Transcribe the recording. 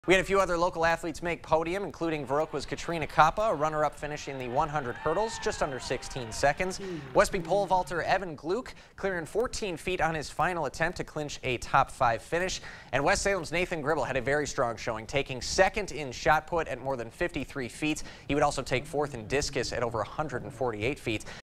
We had a few other local athletes make podium, including Viroqua'S Koppa, a runner-up finishing the 100 hurdles, just under 16 seconds. Westby pole vaulter Evan Gluck clearing 14 feet on his final attempt to clinch a top 5 finish. And West Salem's Nathan Gribble had a very strong showing, taking second in shot put at more than 53 feet. He would also take fourth in discus at over 148 feet.